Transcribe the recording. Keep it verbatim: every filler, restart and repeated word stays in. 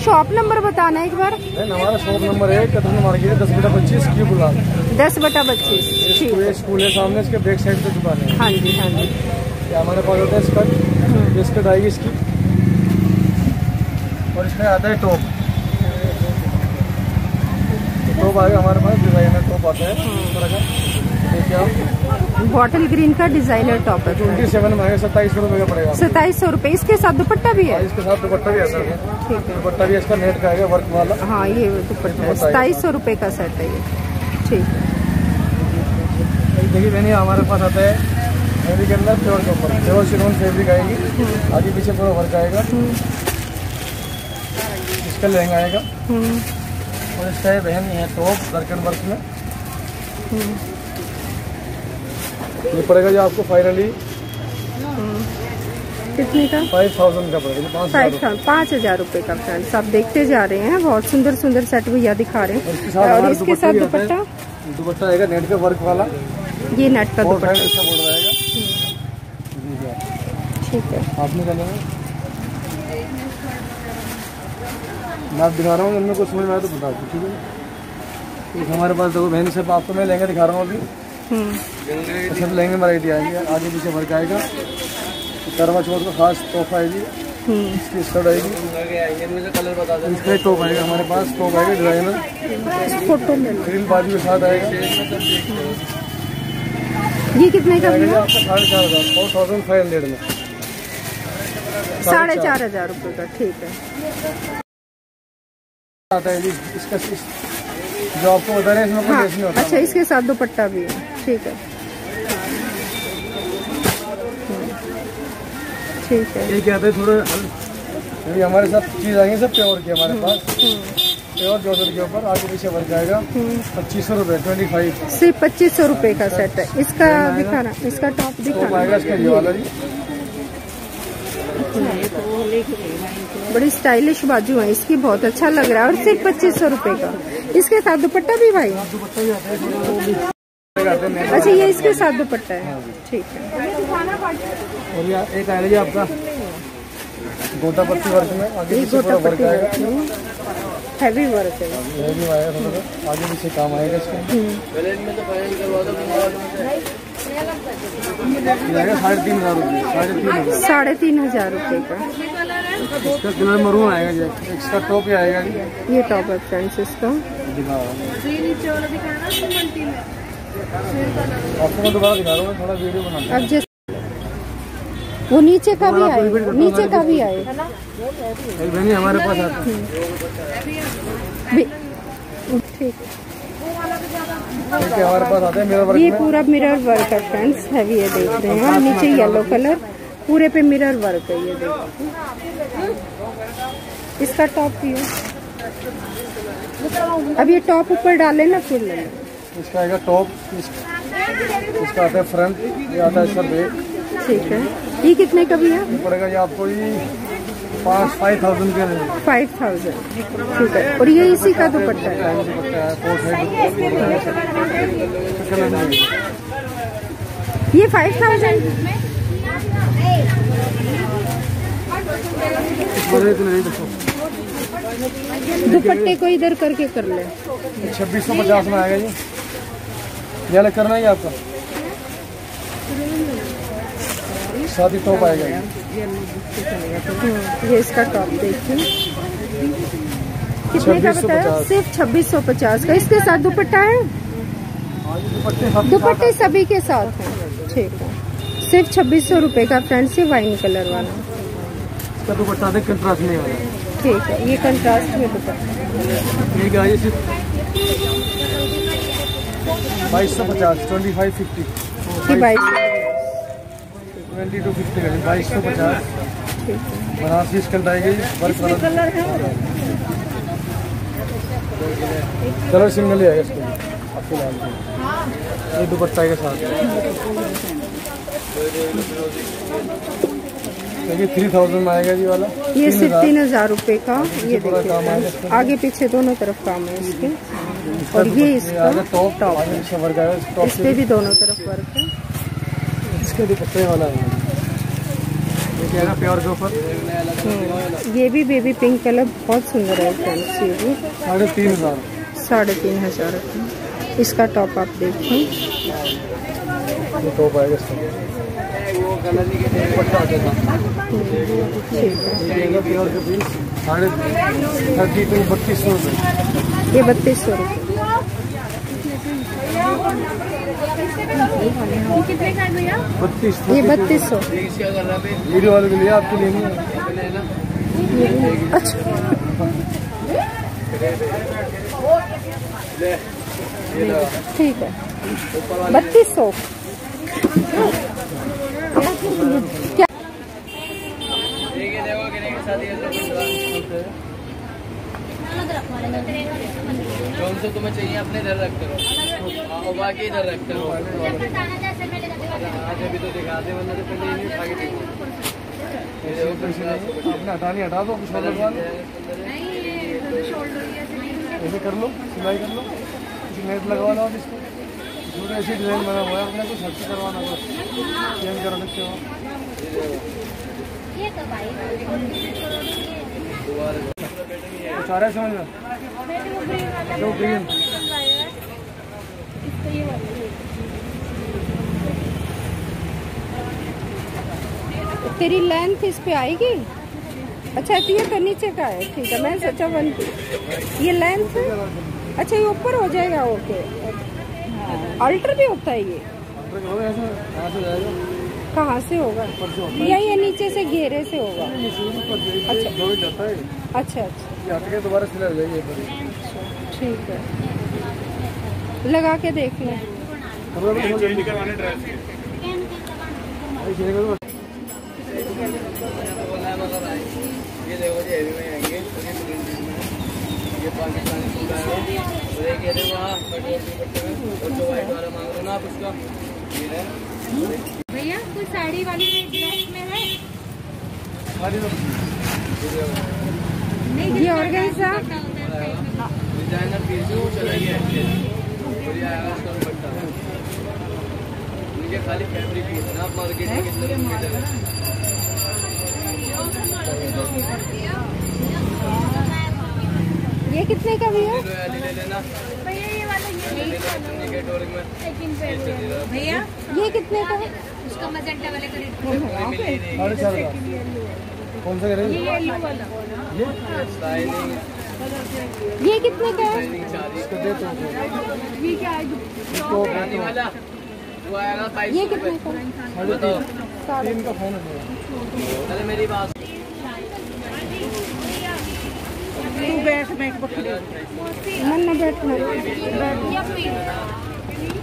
Shop number बताना एक बार। हमारा शॉप नंबर है कदम मार्केट दस बटा पच्चीस की बुला दस बटा पच्चीस स्कूल है सामने, इसके बैक साइड पे दुकान है। हाँ जी हाँ जी। हमारे पास होता है स्कर्ट, स्कर्ट आएगी इसकी, और इसमें आता है टॉप। टॉप आएगा हमारे पास, डिजाइनर टॉप आता है इस तरह का। देखिए आप, बॉटल ग्रीन का डिजाइनर टॉप है, ट्वेंटी सेवन में आएगा, सत्ताईस सौ रुपये का पड़ेगा। सत्ताईस सौ रुपये। इसके साथ दुपट्टा भी है? इसके साथ दुपट्टा भी है सर। ठीक है, दुपट्टा भी इसका नेट का आएगा, वर्क वाला। हाँ ये दुपट्टा है, सत्ताईस सौ रुपये का सेट है ये। ठीक है, देखिए मैंने हमारे पास आता है फैब्रिक के अंदर प्योर के ऊपर प्योर शिफॉन फैब्रिक आएगी, आगे पीछे पूरा वर्क आएगा। इसका लहंगा आएगा, और इसका है बहन है टॉप दरकन वर्क में। ये पड़ेगा जो आपको फाइनली कितने का? फाइव थाउजेंड का पड़ेगा, फाइव पाँच हजार रुपये का। फ्रेंड्स आप देखते जा रहे हैं, बहुत सुंदर सुंदर सेट भैया दिखा रहे हैं। और इसके साथ दुपट्टा दुपट्टा आएगा नेट का वर्क वाला, ये नेट का दुपट्टा इसका बोल रहेगा। ठीक है, आपने क्या लेना? मैं आप दिखा रहा हूँ, उनमें कुछ समझ में आया तो बता दो। ठीक है, एक हमारे पास देखो बहन से आपको मैं लहंगा दिखा रहा हूँ अभी। सब लहंगे वैरायटी आएगी, आगे पीछे वर्क आएगा। करवा चौथ का खास तोहफा आएगी, इसकी स्कर्ट आएगी, कलर बता दें। इसका टॉप आएगा हमारे पास, टॉप आएगा डिजाइनर फोटो में ग्रिल बाजू के साथ आएगा। ये कितने का है? आपका साढ़े चार हजार फोर थाउजेंड फाइव हंड्रेड में, साढ़े चार हजार रुपये का। ठीक है, आता है जी इसका जो आपको बता रहे हैं इसमें हाँ, कोई नहीं होता। अच्छा इसके साथ दुपट्टा भी है। ठीक है, ठीक है। ये क्या है थोड़ा ये हमारे साथ चीज आएंगे सब प्योर की हमारे पास, प्योर जॉर्जेट के ऊपर, आगे पीछे वर्क जाएगा। पच्चीस सौ रुपये ट्वेंटी फाइव सिर्फ पच्चीस सौ रुपये का सेट है। इसका दिखाना, इसका टॉप दिखाना आएगा इसका ये वाला जी। बड़ी स्टाइलिश बाजू है इसकी, बहुत अच्छा लग रहा है, और सिर्फ पच्चीस सौ रुपये का। इसके साथ दुपट्टा भी भाई? दुपट्टा भी आता है। अच्छा ये इसके साथ दुपट्टा है। ठीक है, और ये एक आएगा जी आपका गोटा पत्ती वर्क में, आगे पीछे पूरा वर्क आएगा, हैवी वर्क है, हैवी आएगा थोड़ा, आगे पीछे काम आएगा इसका। साढ़े तीन हजार रुपये साढ़े तीन हजार साढ़े तीन हजार रुपये का। इसका कलर मरून आएगा जी, इसका टॉप ही आएगा जी। ये टॉप है फ्रेंड्स इसका। आपको मैं दोबारा दिखा रहा हूँ, थोड़ा वीडियो बनाना। अब जैसे वो नीचे का भी आए, नीचे का भी आए बहनी हमारे पास आता है। ठीक है, हमारे पास आता है मिरर वर्क में। ये पूरा मिरर वर्क है फ्रेंड्स, हैवी है, देख रहे हैं। नीचे येलो कलर, पूरे पे मिरर वर्क है, ये देखो। इसका टॉप भी है। अब ये टॉप ऊपर डाले ना फिर ले। इसका आएगा टॉप, इसका आता है फ्रंट, ये आता है इसका बैक। ठीक है, ये कितने का भी है? पड़ेगा ये आपको ये पाँच फाइव थाउजेंड के फाइव थाउजेंड ठीक है। और ये इसी का दुपट्टा है, ये फाइव थाउजेंड। दुपट्टे को इधर करके कर ले। छब्बीस सौ पचास में आएगा जी, ये अलग करना है आपका। शादी टॉप आएगा ये इसका टॉप देखिए कितने का बताया? सिर्फ छब्बीस सौ पचास का। इसके साथ दुपट्टा है? दुपट्टे सभी के साथ हैं। ठीक है, सिर्फ छब्बीस सौ रुपये का फ्रेंड्स, ये वाइन कलर वाला। इसका दुपट्टा देख कंट्रास्ट नहीं वाला। ठीक है, ये कंट्रास्ट में दुपट्टा। ये क्या है? बाईस सौ पचास ट्वेंटी फाइव फिफ्टी बाईस ट्वेंटी टू फिफ्टी का बाईस सौ पचास बनारसी स्कर्ट आएगी, वर्क कलर है। कलर सिंगल ही आएगा इसके लिए फिलहाल। ये दुपट्टा के साथ देखिए थ्री थाउजेंड में आएगा जी वाला। ये सिर्फ तीन हजार रुपये का। ये देखिए आगे पीछे दोनों तरफ काम है इसके। और ये इसका टॉप टॉप वर्क आएगा, इस पे भी दोनों तरफ वर्क है। इसके दुपट्टे वाला है, क्या है प्योर के ऊपर। ये भी बेबी पिंक कलर बहुत सुंदर है फ्रेंड्स। ये भी साढ़े तीन हजार साढ़े तीन हजार इसका टॉप आप देखिए। टॉप आएगा इसका प्योर के पीस साढ़े थर्टी टू बत्तीस सौ रुपये। ये बत्तीस सौ रुपये। कितने का है भैया? बत्तीस ये बत्तीस सौ। वीडियो वाले के लिए आपके लिए नहीं है। अच्छा ठीक है बत्तीस सौ। क्या कौन सा तुम्हें चाहिए अपने इधर रख करो और बाकी इधर रख करो। आज अभी तो दिखाते वरना तो पहले नहीं उठा के देखो। अपना हटा नहीं हटा दो कुछ लगवा लो ऐसे कर लो सिलाई कर लो कुछ नेट लगवा लो इसको थोड़ी ऐसी डिजाइन बना हुआ है अपने कुछ हट करवाना बस चेंज करा सकते हो। कुछ आ रहा है समझ में जो ग्रीन तेरी लेंथ इस पे आएगी। अच्छा तो ये तो नीचे का है ठीक है। मैं सोचा वन ये लेंथ अच्छा ये ऊपर हो जाएगा। ओके अल्टर भी होता है ये कहाँ से होगा? या ये नीचे से घेरे से होगा? अच्छा अच्छा अच्छा दोबारा सिला हो जाएगी ठीक है लगा के देख लें। ये देखो जी हेवी में आएंगे ये पाकिस्तानी सूट आएगा और एक ये देखो हाँ कटोर दुपट्टे में और जो वाइट वाला मांग रहे हो ना आप उसका ये है भैया कोई साड़ी वाली ड्रेस में है? ये ऑर्गेन्जा डिजाइनर पीस है वो चलेगी अच्छे और ये आएगा उसका दुपट्टा उनके खाली फैब्रिक पीस है ना आप मार्केट में कितने मीटर है। ये कितने का भैया? ले लेना भैया ये वाला भैया ये कितने का है? उसका मजेंटा वाले का रेट साढ़े चार का कौन सा करेंगे ये येलो वाला ये कितने का है? इसको दे दो ये क्या है? इसको दे दो वो आएगा बाईस ये कितने का? साढ़े तीन तीन का फोन है अरे मेरी बात तू बैठ मैं मन न बैठना।